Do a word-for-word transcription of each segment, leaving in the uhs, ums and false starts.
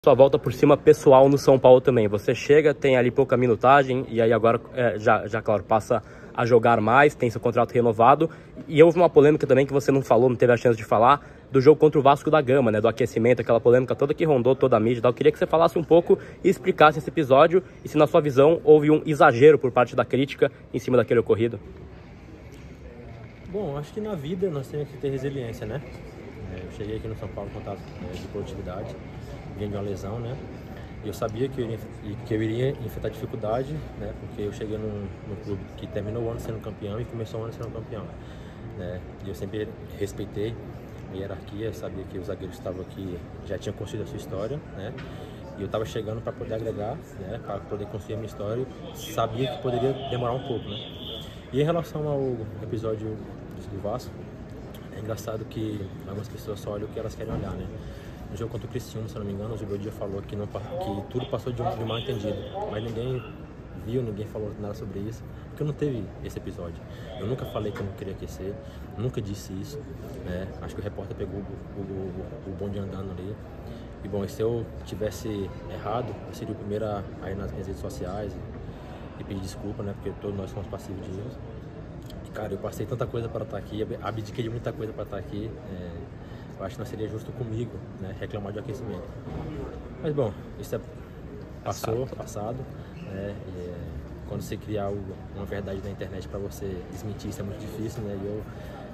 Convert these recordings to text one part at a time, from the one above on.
Sua volta por cima pessoal no São Paulo também. Você chega, tem ali pouca minutagem e aí agora é, já, já, claro, passa a jogar mais, tem seu contrato renovado. E houve uma polêmica também que você não falou, não teve a chance de falar, do jogo contra o Vasco da Gama, né, do aquecimento, aquela polêmica toda que rondou toda a mídia e tal. Eu queria que você falasse um pouco e explicasse esse episódio e se, na sua visão, houve um exagero por parte da crítica em cima daquele ocorrido. Bom, acho que na vida nós temos que ter resiliência, né? Eu cheguei aqui no São Paulo com contato de produtividade, vinha de uma lesão, né? E eu sabia que eu iria, que eu iria enfrentar dificuldade, né? Porque eu cheguei num, num clube que terminou o ano sendo campeão e começou o ano sendo campeão, né? E eu sempre respeitei a hierarquia, sabia que os zagueiros que estavam aqui já tinham construído a sua história, né? E eu estava chegando para poder agregar, né? Para poder construir a minha história, sabia que poderia demorar um pouco, né? E em relação ao episódio do Vasco, é engraçado que algumas pessoas só olham o que elas querem olhar, né? No jogo contra o Criciúma, se não me engano, o Zubeldia falou que, não, que tudo passou de um, de um mal entendido, mas ninguém viu, ninguém falou nada sobre isso, porque não teve esse episódio. Eu nunca falei que eu não queria aquecer, nunca disse isso, né? Acho que o repórter pegou o, o, o, o bonde andando ali. E bom, se eu tivesse errado, eu seria o primeiro a, a ir nas minhas redes sociais e, e pedir desculpa, né? Porque todos nós somos passivos de erros. Cara, eu passei tanta coisa para estar aqui, abdiquei de muita coisa para estar aqui. É, eu acho que não seria justo comigo, né, reclamar de aquecimento. Mas bom, isso é passou, passado. Né, e, é, quando você criar algo, uma verdade na internet para você desmentir, isso é muito difícil, né? E eu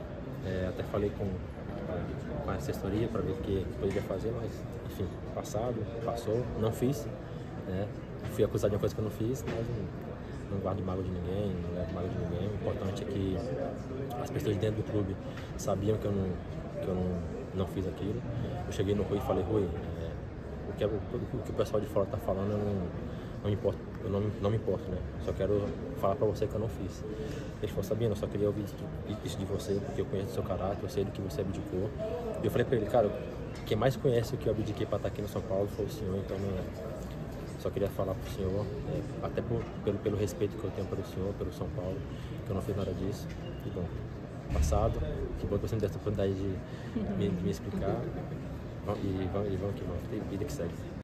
é, até falei com, com a assessoria para ver o que, que poderia fazer, mas enfim, passado, passou, não fiz. Né, fui acusado de uma coisa que eu não fiz, mas não, não guardo mágoa de ninguém, não levo mágoa de ninguém. O importante é que as pessoas de dentro do clube sabiam que eu não, que eu não, não fiz aquilo. Eu cheguei no Rui e falei, Rui, é, o, que, o, o que o pessoal de fora está falando, eu não, não me importo, eu não, não me importo, né? Só quero falar para você que eu não fiz. Eles falaram, sabendo, eu só queria ouvir isso de você, porque eu conheço o seu caráter, eu sei do que você abdicou. E eu falei para ele, cara, quem mais conhece o que eu abdiquei para estar aqui no São Paulo foi o senhor, então não... Só queria falar para o senhor, é, até por, pelo, pelo respeito que eu tenho pelo senhor, pelo São Paulo, que eu não fiz nada disso. E bom, passado, que bom que você me deu essa oportunidade de, de, me, de me explicar. E vamos, e vamos que vamos, tem vida que segue.